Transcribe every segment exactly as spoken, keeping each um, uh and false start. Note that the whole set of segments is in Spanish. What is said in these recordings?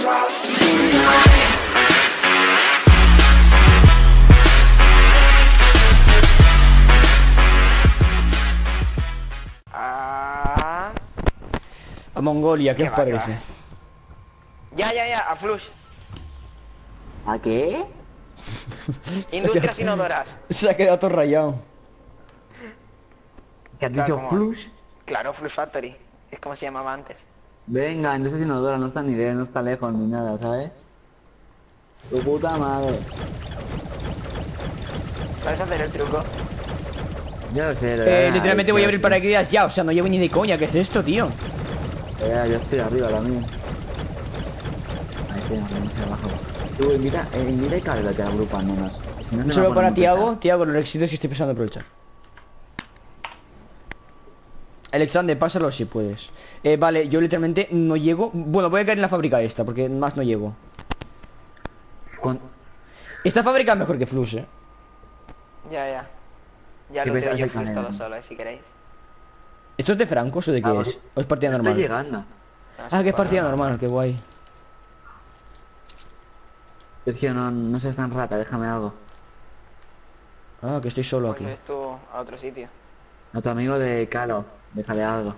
Ah, A Mongolia, ¿qué Qué os va, parece? ya, ya, ya, a Flush. ¿A qué? Industrias inodoras. Se ha quedado todo rayado. ¿Qué has Claro, dicho? ¿cómo? Flush. Claro, Flush Factory. Es como se llamaba antes. Venga, entonces inodora, no está ni de, no está lejos ni nada, ¿sabes? Tu puta madre. ¿Sabes hacer el truco? Yo lo sé, lo Eh, ya, literalmente ya, voy a abrir ya. paracaídas ya, o sea, no llevo ni de coña, ¿qué es esto, tío? Ya, yo estoy arriba ahora mismo. Ahí estoy, no, abajo. Tú, invita, eh, invita y cállate al grupo al menos. Si no, se Un me va a saludo poner para muy Tiago, pesado. Tiago, los éxitos y estoy pensando aprovechar. Alexander, pásalo si puedes. Eh, vale, yo literalmente no llego. Bueno, voy a caer en la fábrica esta, porque más no llego. Con- Esta fábrica es mejor que Flux, eh. Ya, ya. Ya ¿Qué lo tengo pensabas yo de Flush Canela? todo solo, eh, si queréis. ¿Esto es de francos o de qué Ah, es? ¿O es partida Estoy normal? llegando. No Ah, sé que es cuál, partida no. normal, qué guay. Sergio, no, no seas tan rata, déjame algo. Ah, que estoy solo Pues aquí. ves tú a otro sitio. A tu amigo de Calo, déjale algo.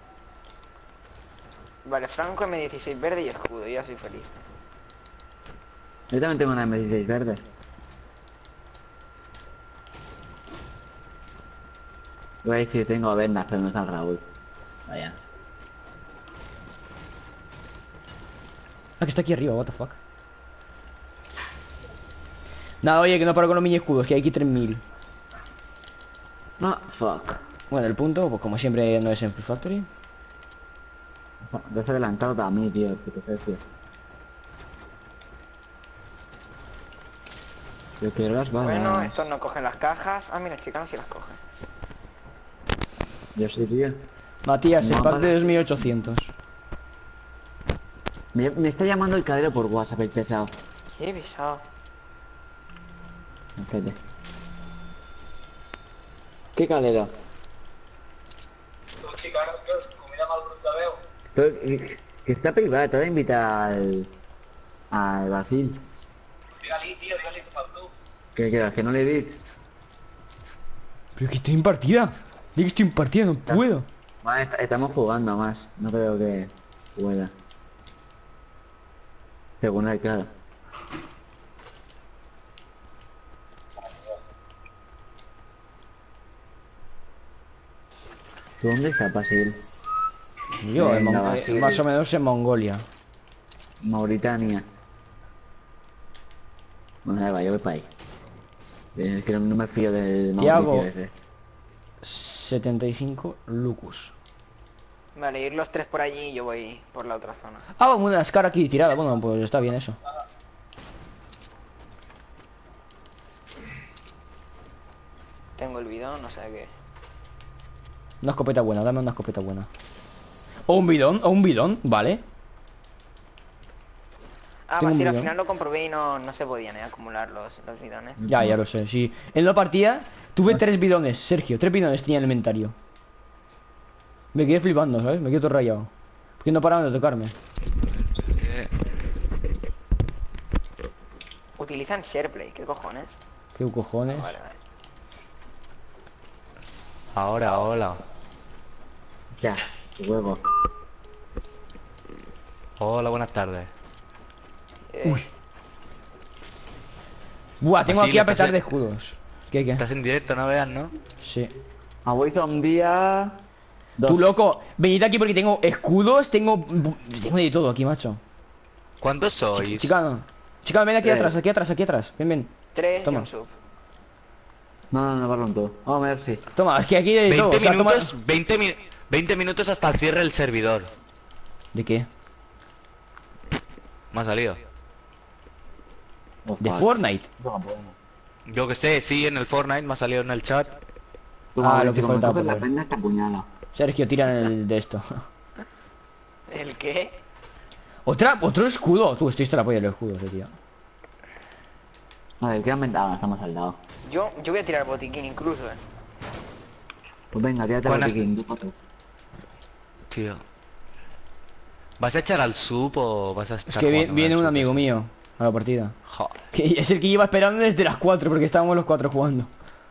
Vale, Franco M dieciséis verde y escudo, y ya soy feliz. Yo también tengo una M dieciséis verde. Voy a decir, tengo vendas, pero no está Raúl. Vaya. Ah, que está aquí arriba, what the fuck. Nada, oye, que no paro con los mini escudos, que hay aquí tres mil. No, fuck. Bueno, el punto, pues como siempre no es en Free Factory. O sea, te has adelantado para mí, tío, puto Sergio. Yo quiero las balas. Bueno, estos no cogen las cajas. Ah, mira, chicas, sí las cogen. Yo sí, tío. Matías, el No, pack vale. de dos mil ochocientos. Me, me está llamando el cadero por WhatsApp, el pesado. Qué pesado. Espérate. ¿Qué cadero? Pero, que, que está privado, te voy a invitar al... al Basil. Dígale, tío, dígale, Pablo. ¿Qué quieras? ¿Que no le di? Pero que estoy en partida. Digo que estoy en partida, no puedo. Vale, est- estamos jugando más. No creo que pueda. Según él, claro. ¿Tú dónde está Basil? Yo, en Venga, Mon- va, eh, sigue. más o menos en Mongolia. Mauritania. Bueno, ya va, yo voy para ahí. Eh, Es que no, no me fío del Tiago. Mauricio ese. setenta y cinco Lucus. Vale, ir los tres por allí y yo voy por la otra zona. Ah, vamos, una Scar aquí tirada. Bueno, pues está bien eso. Tengo el bidón, no sé qué. Una escopeta buena, dame una escopeta buena. O un bidón, o un bidón, vale. Ah, Tengo un Basil, al bidón. final lo comprobé y no, no se podían eh, acumular los, los bidones. Ya, ya lo sé, sí. En la partida tuve tres bidones, Sergio. Tres bidones tenía en el inventario. Me quedé flipando, ¿sabes? Me quedé todo rayado. Porque no paraban de tocarme. Utilizan SharePlay, ¿qué cojones? ¿Qué cojones? Vale, vale. Ahora, hola. Ya, tu huevo. Hola, buenas tardes. Eh, Buah, tengo Así aquí a le petar pasé- de escudos. ¿Qué, qué? Estás en directo, no veas, ¿no? Sí. A un día... Dos. Tú, loco, venid aquí porque tengo escudos, tengo... Tengo de todo aquí, macho. ¿Cuántos sois? Chicano. Chicano, ven aquí Tres. atrás, aquí atrás, aquí atrás. Ven, ven. tres y Toma. un sub. No, no, no, parlo todo. Oh, merci. Toma, es que aquí hay de todo. veinte o sea, toma- minutos, veinte, mi- veinte minutos hasta el cierre del servidor. ¿De qué? Me ha salido. Oh, ¿De fuck. Fortnite? Yo que sé, sí, en el Fortnite me ha salido en el chat. Toma, Ah, lo lo que que faltaba por la ver. prenda esta puñala. Sergio, tira el de esto. ¿El qué? Otra, otro escudo. Tú, estoy hasta la polla de los escudos, eh, tío. A ver, ¿qué han ventado? Estamos al lado. Yo, yo voy a tirar botiquín incluso, eh. Pues venga, tírate al Buenas- botiquín, tú, tú. Tío. ¿Vas a echar al sub o vas a estar Es que vi- jugando viene al un sub? amigo mío a la partida. Joder. Que es el que lleva esperando desde las cuatro porque estábamos los cuatro jugando.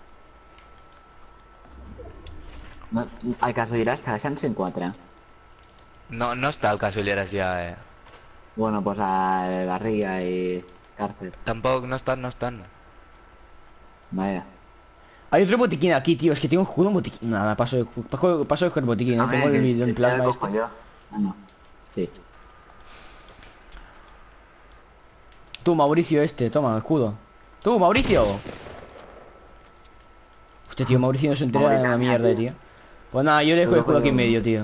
No, al casualidad se en cuatro. No, no está el Casualieras ya, eh. Bueno, pues a Garriga y Cárcel. Tampoco, no están, no están. Vaya. Hay otro botiquín aquí, tío. Es que tengo juego un botiquín. Nada, paso de, paso, paso de coger botiquín, ¿no? A ver, Tengo el que- vídeo en que ya lo plasma cojo este. yo. Ah, no. Sí. Tú, Mauricio este, toma, escudo. Tú, Mauricio. Hostia, tío, Mauricio no se entera de una Mauritania, mierda, tío. tío. Pues nada, yo le dejo el Pero escudo aquí en bueno. medio, tío.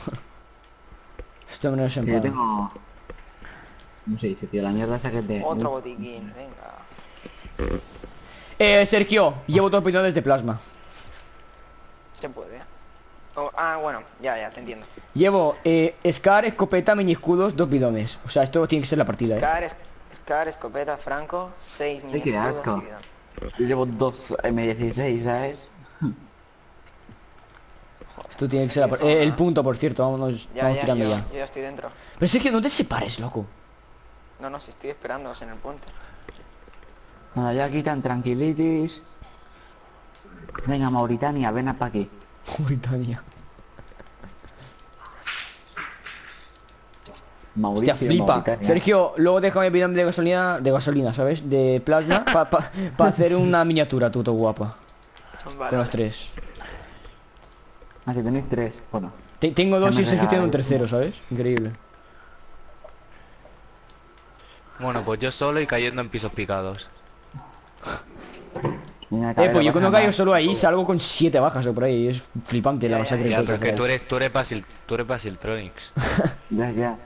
Esto no se Que yo enfada. tengo... ¿Cómo se dice, tío? La mierda esa que te... Otro botiquín, venga. Eh, Sergio, llevo dos bidones de plasma. Se puede. Oh, ah, bueno, ya, ya, te entiendo. Llevo, eh, Scar, escopeta, mini escudos, dos bidones. O sea, esto tiene que ser la partida, eh. Scar, es- Scar, escopeta, Franco, seis mini qué escudos asco. y bidón. Yo llevo dos M dieciséis, ¿sabes? Esto tiene que ser la partida. Eh, el punto, por cierto, vámonos, Ya, vamos ya, tirando yo, ya. yo ya estoy dentro. Pero Sergio, no te separes, loco. No, no, si estoy esperándoos en el puente. Nada, ya aquí tan tranquilitis. Venga, Mauritania, ven a pa' aquí. Mauritania. Mauricio, Hostia, flipa. Mauritania. Sergio, luego déjame bidón de gasolina, de gasolina, ¿sabes? De plasma, para pa, pa hacer una miniatura, tú, todo guapa. Vale, Con los vale. tres. Ah, que tenéis tres. Bueno. Te- tengo dos Ya me y Sergio tiene un regaláis, tercero, ¿sabes? Increíble. Bueno, pues yo solo y cayendo en pisos picados. Mira, Eh, cabrón, pues yo pasa cuando nada. caigo solo ahí salgo con siete bajas o por ahí. Es flipante la Ya, masacre Ya, que pero es que hay. tú eres, tú eres Basil, tú eres Basiltronics. Ya, ya.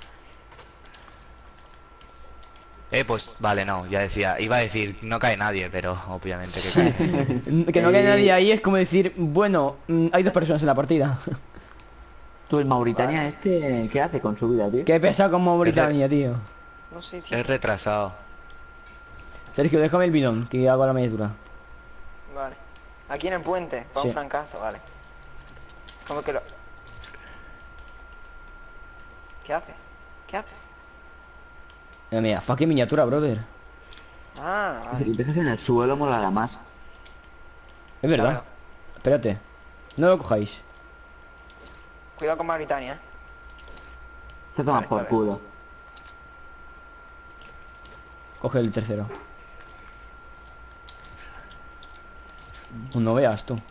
Eh, pues vale, no, ya decía, iba a decir, no cae nadie, pero obviamente que cae. Que no quede Eh, nadie ahí es como decir, bueno, mm, hay dos personas en la partida. Tú, el Mauritania este, ¿qué hace con su vida, tío? Qué pesado como Mauritania, tío. No sé, tío. Es retrasado. Sergio, déjame el bidón, que hago la miniatura. Vale. Aquí en el puente, para Sí. un francazo, vale. ¿Cómo que lo...? ¿Qué haces? ¿Qué haces? Mira, mira, fucking miniatura, brother. Ah, Si vale. lo dejas en el suelo, molará más. Es verdad. Claro. Espérate. No lo cojáis. Cuidado con Mauritania, eh. Se toma Vale, por vale. culo. Coge el tercero. No veas tú.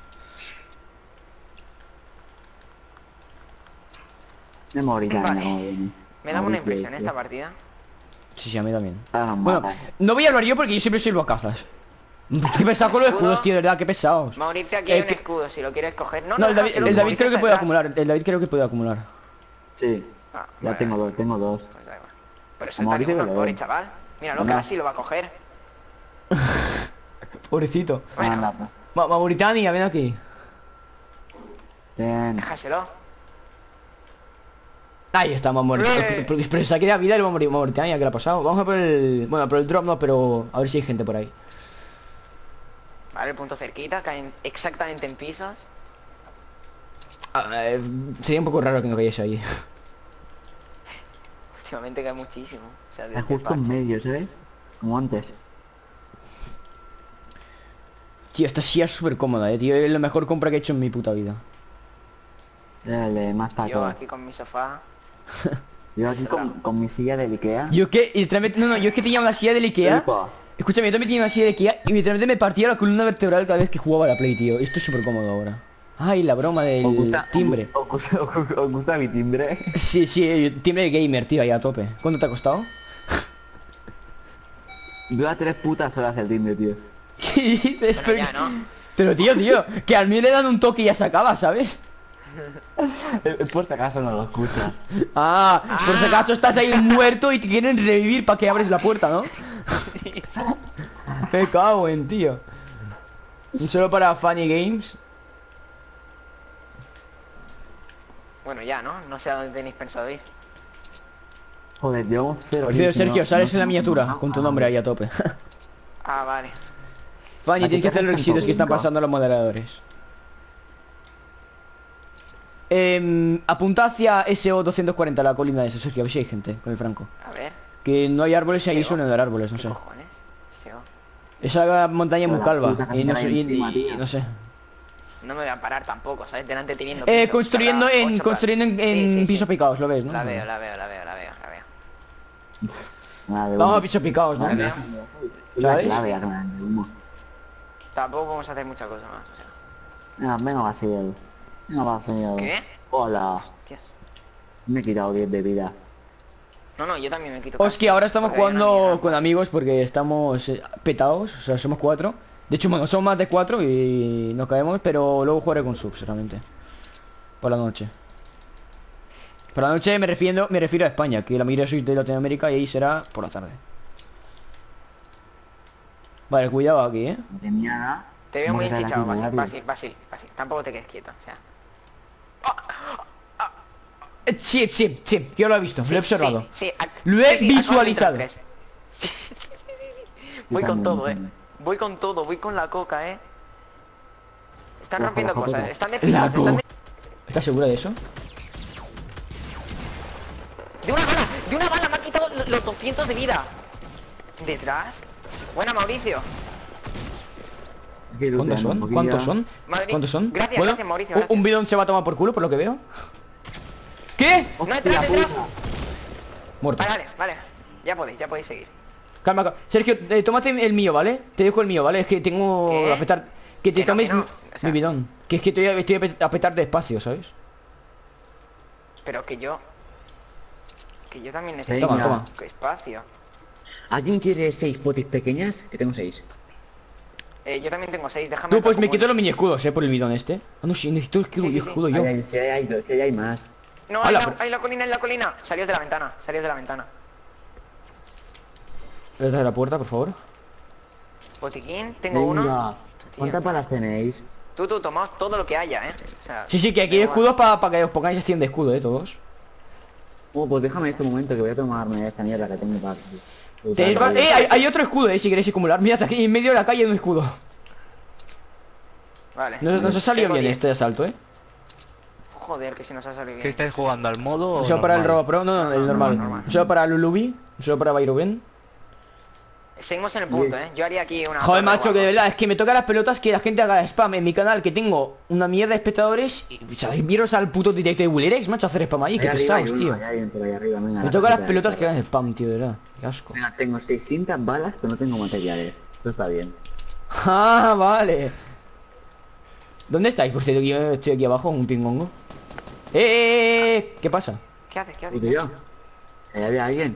De Mauritania, Vale. como viene. Me da una Mauricio, impresión tío. esta partida. Sí, sí, a mí también. Ah, no, Bueno, mata. no voy a hablar yo porque yo siempre soy bocazas. Qué pesado con los escudos, tío, de verdad, qué pesados. Mauricio, aquí Eh, hay un que- escudo, si lo quieres coger. No, No, el David, déjaselo, el David Mauricio creo que está puede detrás. acumular. El David creo que puede acumular. Sí. Ah, Ya bueno, tengo dos, tengo dos. pues da igual. Pero A suelta Mauricio que que uno, le pobre den. chaval. Míralo, que Venga. ahora sí lo va a coger. Pobrecito. Bueno. Anda, pues. Ma Mauritania, ven aquí. Ten. Déjaselo. Ahí está, Mauritania. ¡Eh! Pero pero se ha quedado vida el Mauri- Mauritania, ¿qué le ha pasado? Vamos a por el... Bueno, por el drop no, pero a ver si hay gente por ahí. Vale, el punto cerquita, caen exactamente en pisos. Ah, eh, sería un poco raro que no cayese ahí. Últimamente cae muchísimo. O sea, Es desde justo en parche. medio, ¿sabes? Como antes. Tío, esta silla es súper cómoda, eh, tío. Es la mejor compra que he hecho en mi puta vida. Dale, más para Yo todo. aquí con mi sofá. Yo aquí con, con mi silla de Ikea. Yo es que, literalmente, no, no, yo es que tenía una silla del Ikea. Flipa. Escúchame, yo también tenía una silla de Ikea y literalmente me partía la columna vertebral cada vez que jugaba a la Play, tío. Esto es súper cómodo ahora. Ay, la broma del ¿Os gusta, timbre. ¿Os gusta, os gusta- os gusta mi timbre? Sí, sí, eh, timbre de gamer, tío, ahí a tope. ¿Cuánto te ha costado? Dura tres putas horas el timbre, tío. ¿Qué dices? Bueno, Pero, ya, ¿no? pero tío, tío, que al mío le dan un toque y ya se acaba, ¿sabes? Eh, Por si acaso no lo escuchas. Ah, por si acaso estás ahí muerto y te quieren revivir para que abres la puerta, ¿no? Me cago en, tío. Solo para Funny Games. Bueno, ya, ¿no? No sé a dónde tenéis pensado ir. Joder, llevamos cero. Por cierto, kills, Sergio, no- sales no en la hemos miniatura matado con tu a nombre nadie. ahí a tope. Ah, vale. Fanny, Aquí tienes que hacer los están requisitos que están cinco. pasando los moderadores. Eh, apunta hacia S O doscientos cuarenta, la colina de esa, Sergio, a ver si hay gente con el franco. A ver. Que no hay árboles y ahí S O. suelen dar árboles, no ¿Qué sé. cojones? S O. Esa montaña es muy Hola, calva. puta, que Y no está sé, y- encima, y- tío. no sé. No me voy a parar tampoco, ¿sabes? Delante teniendo Eh, pisos, construyendo cada en ocho construyendo en, casas. en Sí, sí, sí. pisos picados, lo ves, ¿no? La veo, la veo, la veo, la veo, la veo. Nada de Vamos humo. a pisos picados, ¿no? La veo. Soy la ¿sabes? clave, a tomar de humo. Tampoco vamos a hacer mucha cosa más, o sea. Venga, venga, Basil. Venga, Basil. ¿Qué? Hola. Hostias. Me he quitado diez de vida. No, no, yo también me quito. Hostia, casi, ahora estamos porque hay una jugando mierda. con amigos porque estamos eh, petados, o sea, somos cuatro. De hecho, bueno, somos más de cuatro y nos caemos, pero luego jugaré con subs, realmente. Por la noche. Por la noche me refiero, me refiero a España, que la mayoría sois de Latinoamérica y ahí será por la tarde. Vale, cuidado aquí, ¿eh? No tenía nada. Te veo muy Vamos a la enchichado, Basil, secundaria. Basil, Basil, Basil. Tampoco te quedes quieto, o sea. Eh, Sí, sí, sí, yo lo he visto, lo he observado. Sí, sí, a- Lo he sí, sí, visualizado. actualmente los tres. Sí, sí, sí, sí, sí. Voy con todo, eh. Voy con todo, voy con la coca, eh. Están Ojo, rompiendo ojo, cosas, ojo. están de La pilas, están de... ¿Estás segura de eso? De una bala, de una bala, me ha quitado lo- los doscientos de vida. Detrás. Buena, Mauricio. Aquí ¿Cuántos looteando un son? poquillo. ¿Cuántos son? Madre- ¿Cuántos son? Gracias, Bueno, gracias, Mauricio, un- gracias. un bidón se va a tomar por culo, por lo que veo. ¿Qué? No, Hostia detrás, detrás. puta. Muerto. Vale, vale, vale. Ya podéis, ya podéis seguir. Calma, calma. Sergio, eh, tómate el mío, ¿vale? Te dejo el mío, ¿vale? Es que tengo ¿Qué? a petar... Que te Que no, tomes que no. mi, O sea- mi bidón. Que es que estoy, estoy a pet- a petar de espacio, ¿sabes? Pero que yo... Que yo también necesito Toma, toma. espacio. ¿Alguien quiere seis potis pequeñas? Que tengo seis. Eh, yo también tengo seis, déjame... Tú, pues me tampoco- quito los mini escudos, ¿eh? Por el bidón este. Ah, no, sí, necesito escudo, Sí, sí, sí. escudo yo. Ay, ay, si hay, hay- si hay más. No, hay Ala, la, pero- hay la colina, hay la colina. Salió de la ventana, salió de la ventana. Detrás de la puerta, por favor. Botiquín, tengo Venga. uno. ¿Cuántas balas tenéis? Tú, tú, tomaos todo lo que haya, eh. O sea, Sí, sí, que aquí hay da igual. escudos para que os pongáis acción de escudo, ¿eh? Todos. Oh, pues déjame en este momento que voy a tomarme esta mierda que tengo para... Tenéis va- eh, hay, hay otro escudo, ¿eh? Si queréis acumular. Mira, aquí en medio de la calle hay un escudo. Vale. Nos, nos ha salido Tengo bien diez. este asalto, ¿eh? Joder, que si nos ha salido ¿Qué bien. estáis jugando al modo o No solo para el normal? Robo Pro, no, no, el No, normal. normal. No solo para Lulubi, no solo para Byroben. Seguimos en el punto, eh. Yo haría aquí una... Joder, torre macho, que de guapa. verdad, es que me toca las pelotas que la gente haga spam en mi canal, que tengo una mierda de espectadores. Y, ¿sabes? Miros al puto directo de Willerex, macho, a hacer spam ahí, Ahí qué arriba hay pesados, uno, tío. ahí hay otro ahí arriba, venga, Me la toca las cajita pelotas de que todo. hagan spam, tío, de verdad. Qué asco. Venga, tengo seiscientas balas, pero no tengo materiales. Esto está bien. Ah, vale. ¿Dónde estáis? Por cierto, yo estoy aquí abajo, un pingongo. ¡Eh, eh, eh! ¿Qué pasa? ¿Qué haces? ¿Qué haces? ¿Y yo? Ahí había alguien.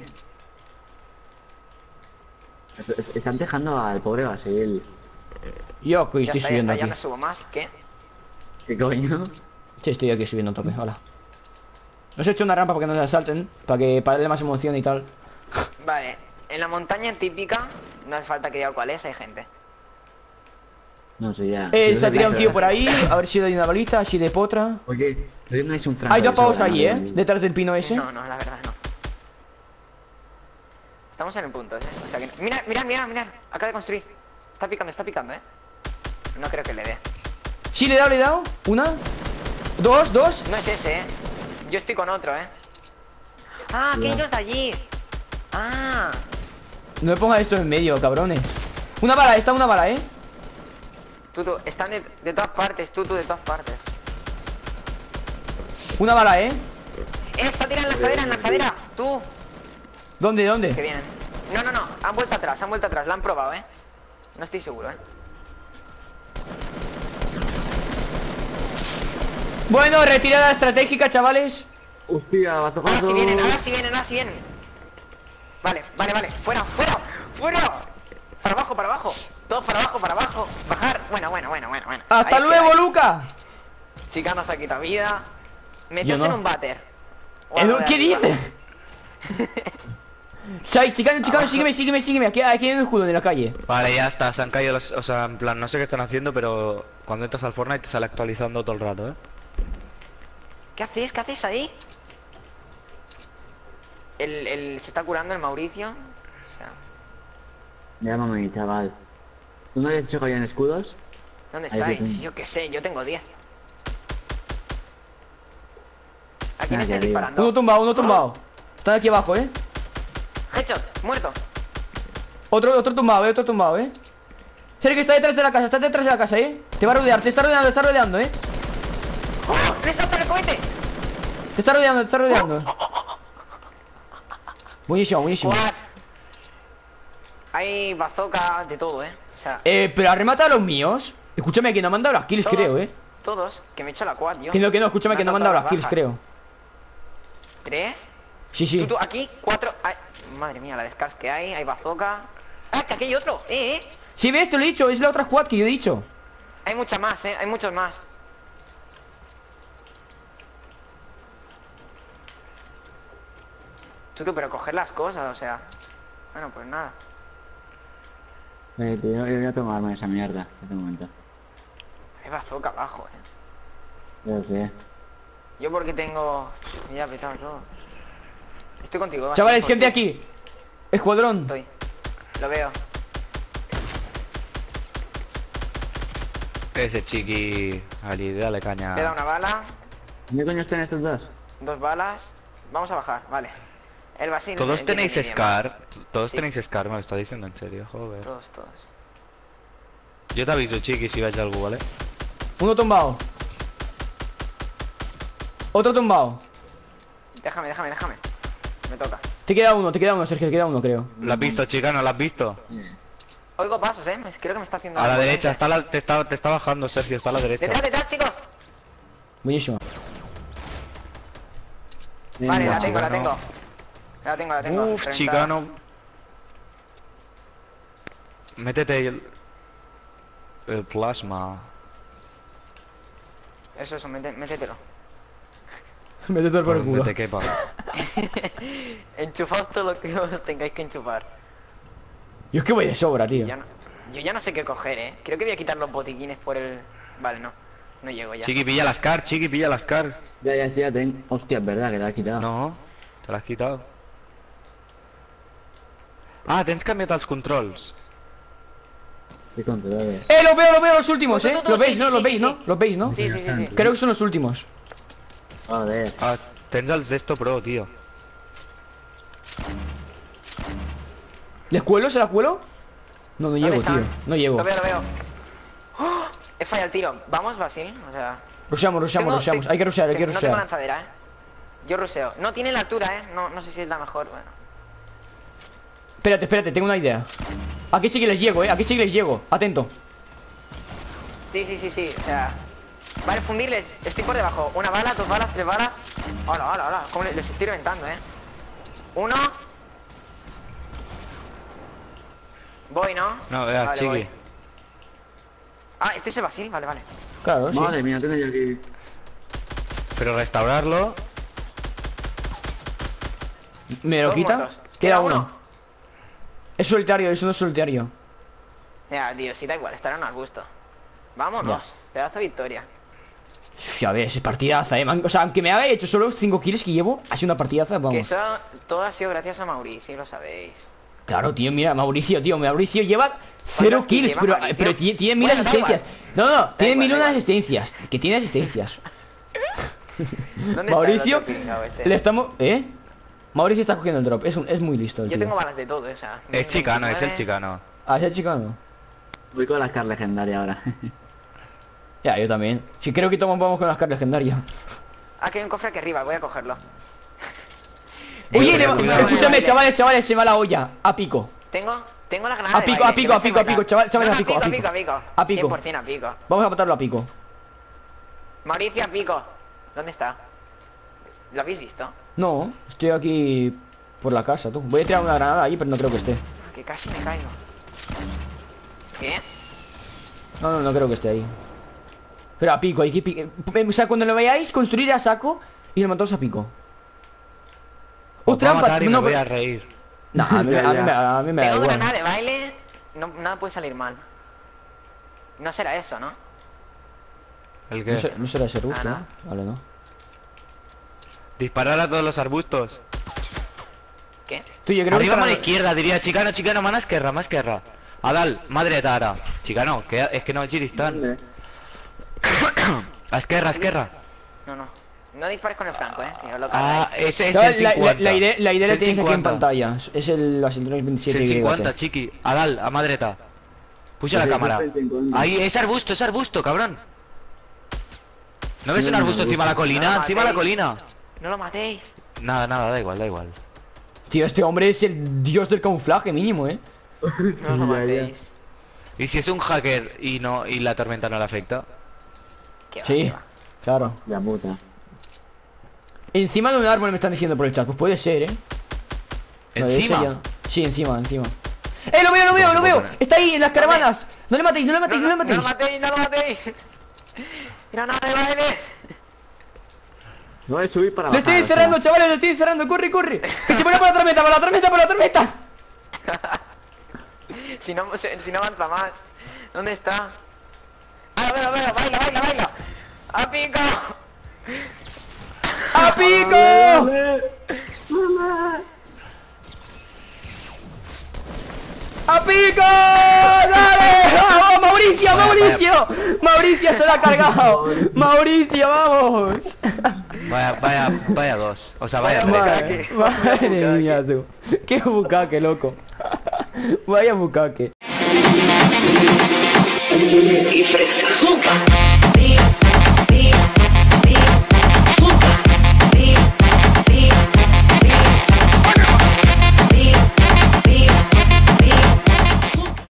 Es- es- Están dejando al pobre Basil. Yo que Ya estoy está, ya subiendo está, ya aquí. no subo más. ¿Qué? ¿Qué coño? Sí, estoy aquí subiendo a tope, hola. Os he hecho una rampa para que no se asalten, para que para darle más emoción y tal. Vale. En la montaña típica, no hace falta que diga cuál es, hay gente. No sé ya. Eh, Yo se ha sé tirado un que- tío por ahí, a ver si le doy una balita, así de potra. Oye, no tengáis un franco. Hay dos de pavos sobra, ahí, ¿no? eh, detrás del pino ese. No, no, la verdad no. Estamos en el punto, ¿eh? O sea que... Mira, mira, mira, mira. Acaba de construir. Está picando, está picando, ¿eh? No creo que le dé. Sí, le he dado, le he dado. Una, dos, dos. No es ese, ¿eh? Yo estoy con otro, ¿eh? Ah, aquellos de allí. Ah. No me pongas esto en medio, cabrones. Una bala, está una bala, eh. Tú, tú, están de, de todas partes, tú, tú, de todas partes. Una bala, eh. ¡Eh, está tirando en la escalera, en la escalera! ¡Tú! ¿Dónde, Que dónde? vienen. No, no, no, han vuelto atrás, han vuelto atrás, la han probado, ¿eh? No estoy seguro, ¿eh? Bueno, retirada estratégica, chavales. Hostia, va a tocar. Ahora sí vienen, ahora sí vienen, ahora sí vienen. Vale, vale, vale, fuera, fuera, fuera. Para abajo, para abajo. Todos para abajo, para abajo. Bajar. Bueno, bueno, bueno, bueno, bueno. ¡Hasta Ahí luego, queda. Luca! Chica nos ha quitado vida. Yo Meterse no. en un váter. O ¿Eh, algo de ¿Qué arriba. dices? Chai, chicano, chicano, Abajo. sígueme, sígueme, sígueme. Aquí, aquí hay un escudo en la calle. Vale, ya está, se han caído los... O sea, en plan, no sé qué están haciendo, pero cuando entras al Fortnite te sale actualizando todo el rato, ¿eh? ¿Qué hacéis? ¿Qué hacéis ahí? El, el, se está curando el Mauricio. O sea, Llámame, chaval. ¿Tú no habías dicho que habían escudos? ¿dónde Ahí estáis? dicen. Yo qué sé, yo tengo diez. ¿Quién Aquí está arriba. disparando? Uno tumbado, uno tumbado. Están aquí abajo, eh. Headshot, muerto. Otro, otro tumbado, eh, otro tumbado, eh. Sergio está detrás de la casa, está detrás de la casa, eh. Te va a rodear, te está rodeando, te está rodeando, eh. ¡Oh! ¡Le salta el cohete! Te está rodeando, te está rodeando. Buenísimo, buenísimo. What? Hay bazooka, de todo, eh. O sea, Eh, pero arremata a los míos. Escúchame, que no me han dado las kills, todos, creo, eh. Todos, que me he hecho la quad, yo. Que no, que no, escúchame, Me que han no me han dado dado las kills, bajas. creo. ¿Tres? Sí, sí. Tú, tú, aquí, cuatro. Ay, madre mía, la descars que hay, hay bazooka. Ah, que aquí hay otro, eh, eh. Sí, ves, te lo he dicho, es la otra squad que yo he dicho. Hay muchas más, eh, hay muchos más. Tú, tú, pero coger las cosas, o sea. Bueno, pues nada. Eh, tío, yo ya tengo arma en esa mierda. En este momento. Hay bazooka abajo, eh. Yo sé. Yo porque tengo... Ya petado todo. Estoy contigo. Basi, Chavales, por gente ti. aquí. Escuadrón. Estoy. Lo veo. Ese chiqui... Ali, dale caña. Le he dado una bala. ¿Qué coño están estos dos? Dos balas. Vamos a bajar, vale. El Basil. Todos el tenéis tiene línea, Scar. Todos Sí. tenéis Scar, me lo está diciendo en serio, joder. Todos, todos. Yo te aviso, chiqui, si vais a algo, ¿vale? Uno tumbado. Otro tumbado. Déjame, déjame, déjame. Me toca. Te queda uno, te queda uno, Sergio, te queda uno, creo. ¿Lo has visto, chica? ¿No lo has visto? Oigo pasos, eh. Creo que me está haciendo... A la algo, derecha, ¿eh? está la- te, está, te está bajando, Sergio, está a la derecha. Detrás, detrás, chicos. Buenísimo. Vale, la tengo, la chicano. tengo. La tengo, la tengo. Uf, Frente a- chicano. Métete el... El plasma. Eso, eso, mete- métetelo. Métete por el Por donde culo. te quepa. Enchufaos todo lo que os tengáis que enchufar. Yo es que voy de sobra, tío. Ya no, yo ya no sé qué coger, eh. Creo que voy a quitar los botiquines por el... Vale, no. No llego ya. Chiqui, pilla las car, chiqui, pilla las car. Ya, ya, sí, ya tengo. Hostia, es verdad que la has quitado. No, te las has quitado. Ah, tens canviat els controls. ¿Qué controles? ¡Eh, los veo, los veo los últimos, Tú, tú, eh! tú, ¿Los sí, veis, sí, no? sí, ¿Los sí, veis, sí. no? ¿Los veis, no? Sí, sí, sí, sí. Creo que son los últimos. Joder. Ah, tens els d'esto pro, tío. ¿Les cuelo? ¿Se la cuelo? No, no ¿Dónde llego, están? tío. No llego. Lo veo, lo veo. ¡Oh! He fallado el tiro. Vamos, Basil. O sea... Ruseamos, ruseamos, Tengo- ruseamos. te- Hay que rusear, hay que te- No tengo rusear. lanzadera, eh. Yo ruseo. No tiene la altura, eh. No, no sé si es la mejor. Bueno. Espérate, espérate, tengo una idea. Aquí sí que les llego, eh. Aquí sí que les llego. Atento. Sí, sí, sí, sí. O sea... Vale, fundirles. Estoy por debajo. Una bala, dos balas, tres balas. Hola, hola, hola. ¿Cómo les, les estoy reventando, eh? Uno. Voy, ¿no? No, vea, Vale, chiqui. voy. Ah, este es el Basil. Vale, vale. Claro, sí. Madre mía, tengo yo aquí. Pero restaurarlo... ¿Me lo Dos quita? muertos. Queda Queda uno. uno. Es solitario, eso no es solitario. Ya, tío, sí da igual. Estará en un arbusto. Vámonos. Pedazo de victoria. Uf, a ver, es partidaza, eh. man. O sea, aunque me haya hecho solo cinco kills que llevo, ha sido una partidaza, Que vamos. eso todo ha sido gracias a Mauricio, lo sabéis. Claro, tío, mira, Mauricio, tío, Mauricio lleva cero ¿Cuántas kills kills, lleva pero, Mauricio? pero tiene, tiene mil Bueno, da asistencias. No, no, tiene igual, mil da una igual. asistencias. Que tiene asistencias. ¿Dónde Mauricio, está el otro pringao este? le estamos... ¿Eh? Mauricio está cogiendo el drop, es, un, es muy listo el Yo tío. tengo balas de todo, o sea. Es chicano, es el veintinueve. chicano. Ah, ¿es el chicano? Voy con la car legendaria ahora. Ya, yo también. Si creo que tomamos vamos con las cartas legendarias. Ah, que hay un cofre aquí arriba, voy a cogerlo. Oye, Eh, le va- cuidado, escúchame, baile. chavales, chavales, se va la olla. A pico. Tengo, tengo la granada A de pico, baile, a pico, que me a hace pico, a matar. pico, chaval- chavales, No, a no, pico, a a pico. pico, a pico. A pico. cien por cien a pico. Vamos a matarlo a pico. Mauricio a pico. ¿Dónde está? ¿Lo habéis visto? No, estoy aquí por la casa, tú. Voy a tirar una granada ahí, pero no creo que esté. Que casi me caigo. ¿Qué? No, no, no creo que esté ahí. Pero a pico, hay que pi- O sea, cuando lo veáis, construir a saco y lo matamos a pico. Os va a trampa- matar y me no, voy pero- a reír. No, a mí, a mí me- a mí me da Tengo igual. granada de baile. No, nada puede salir mal. No será eso, ¿no? ¿El No, qué? se- no será ese ruso, Ah, ¿no? no. Vale, no. Disparar a todos los arbustos. ¿Qué? Tú, yo creo Arriba que a la estará- izquierda, diría chicano, chicano, más esquerra, más esquerra. Adal, madre tara. Chicano, que es que no giris tant. ¿Dónde? A esquerra, a esquerra. No, no. No dispares con el franco, eh. Si no lo Ah, cargáis. ese es No, el la, la, cincuenta. la idea, la idea Es la el tienes aquí en cincuenta. pantalla. Es el Basiltronic Es veintisiete el Y. cincuenta, chiqui. A dal, a madreta. Puja la Sí, cámara. es el cincuenta. Ahí, es arbusto, es arbusto, cabrón. ¿No ves No, un no, arbusto no, encima de la no, colina? no, Encima de la matéis. colina. No lo matéis. Nada, nada, da igual, da igual. Tío, este hombre es el dios del camuflaje mínimo, eh. No lo Ya, ya. matéis. ¿Y si es un hacker y no y la tormenta no le afecta? Qué va, Sí, qué va. claro. La puta. Encima de un árbol me están diciendo por el chat. Pues puede ser, eh. No, de ese ¿Encima? ya- Sí, encima, encima. ¡Eh, lo veo, lo veo, lo veo! Está ahí, en las caravanas. No le matéis, no le No, matéis, no, no le no matéis. lo matéis, no lo matéis. Mira, no, de baile. No voy a subir para Lo bajar. estoy o sea. encerrando, chavales, lo estoy encerrando. Corre, corre. Que se pone por la tormenta, por la tormenta, por la tormenta. Si no, se- si no avanza más. ¿Dónde está? Ah, lo veo, lo veo, baila, baila, baila. ¡A pico! ¡A pico! ¡A pico! ¡Dale! ¡Vamos, Mauricio, Vaya, Mauricio! ¡Mauricio se lo ha cargado! ¡Mauricio, vamos! Vaya, vaya, vaya dos. O sea, vaya Vaya, tres. Madre, madre mía, tú. ¡Qué bucaque, loco! Vaya bucaque. y fresca.